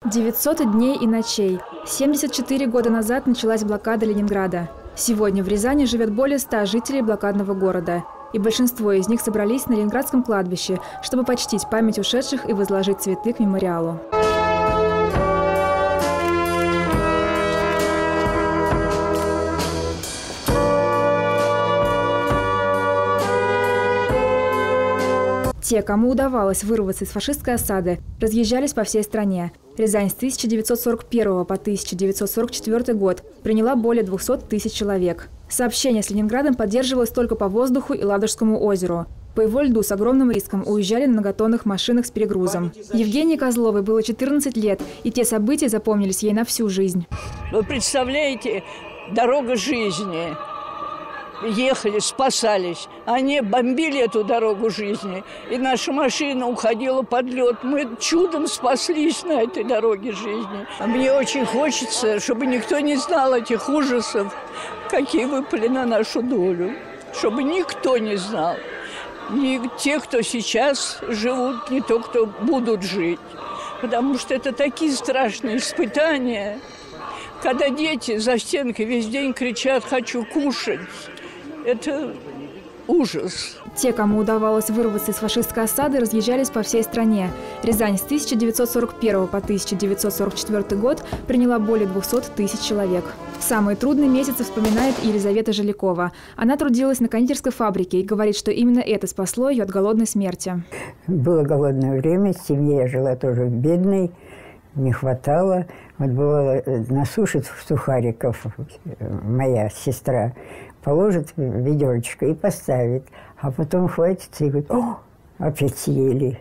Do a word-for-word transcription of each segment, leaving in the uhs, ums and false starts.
девятьсот дней и ночей. семьдесят четыре года назад началась блокада Ленинграда. Сегодня в Рязани живет более ста жителей блокадного города. И большинство из них собрались на Ленинградском кладбище, чтобы почтить память ушедших и возложить цветы к мемориалу. Те, кому удавалось вырваться из фашистской осады, разъезжались по всей стране. Рязань с тысяча девятьсот сорок первого по тысяча девятьсот сорок четвёртый год приняла более двухсот тысяч человек. Сообщение с Ленинградом поддерживалось только по воздуху и Ладожскому озеру. По его льду с огромным риском уезжали на многотонных машинах с перегрузом. Евгении Козловой было четырнадцать лет, и те события запомнились ей на всю жизнь. Вы представляете, дорога жизни. Ехали, спасались. Они бомбили эту дорогу жизни. И наша машина уходила под лед. Мы чудом спаслись на этой дороге жизни. А мне очень хочется, чтобы никто не знал этих ужасов, какие выпали на нашу долю. Чтобы никто не знал. Ни те, кто сейчас живут, ни то, кто будут жить. Потому что это такие страшные испытания. Когда дети за стенкой весь день кричат «хочу кушать». Это ужас. Те, кому удавалось вырваться из фашистской осады, разъезжались по всей стране. Рязань с тысяча девятьсот сорок первого по тысяча девятьсот сорок четвёртый год приняла более двухсот тысяч человек. В самые трудные месяцы вспоминает Елизавета Жилякова. Она трудилась на кондитерской фабрике и говорит, что именно это спасло ее от голодной смерти. Было голодное время, в семье я жила тоже бедной, не хватало. Вот бывало, насушит сухариков моя сестра, положит в ведерочко и поставит. А потом хватится и говорит: о, опять съели.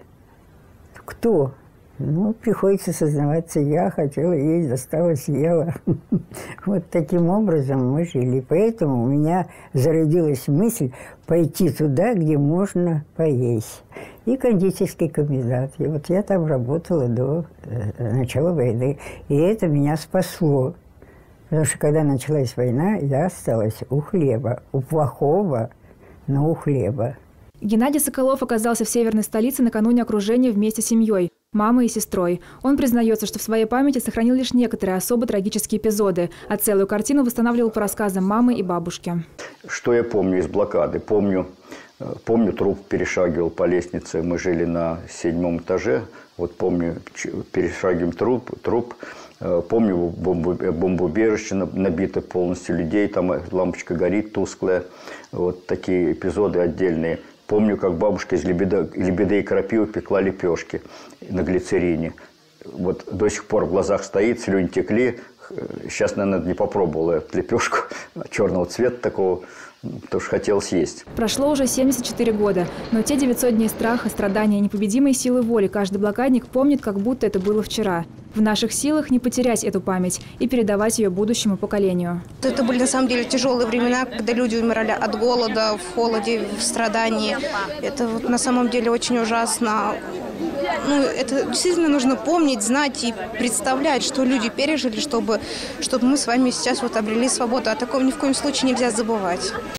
Кто? Ну, приходится сознаваться, я хотела есть, достала, съела. Вот таким образом мы жили. Поэтому у меня зародилась мысль пойти туда, где можно поесть. И кондитерский комбинат. И вот я там работала до э, начала войны. И это меня спасло. Потому что когда началась война, я осталась у хлеба. У плохого, но у хлеба. Геннадий Соколов оказался в северной столице накануне окружения вместе с семьей, мамой и сестрой. Он признается, что в своей памяти сохранил лишь некоторые особо трагические эпизоды, а целую картину восстанавливал по рассказам мамы и бабушки. Что я помню из блокады? Помню, помню, труп перешагивал по лестнице. Мы жили на седьмом этаже. Вот помню, перешагиваем труп, труп. Помню, бомбоубежище набито полностью людей, там лампочка горит тусклая. Вот такие эпизоды отдельные. Помню, как бабушка из лебеды, лебеды и крапивы пекла лепешки на глицерине. Вот до сих пор в глазах стоит, слюни текли. Сейчас, наверное, не попробовала эту лепешку черного цвета такого, потому что хотел съесть. Прошло уже семьдесят четыре года, но те девятьсот дней страха, страдания и непобедимой силы воли каждый блокадник помнит, как будто это было вчера. В наших силах не потерять эту память и передавать ее будущему поколению. Это были на самом деле тяжелые времена, когда люди умирали от голода, в холоде, в страдании. Это вот на самом деле очень ужасно. Ну, это действительно нужно помнить, знать и представлять, что люди пережили, чтобы, чтобы мы с вами сейчас вот обрели свободу. О таком ни в коем случае нельзя забывать.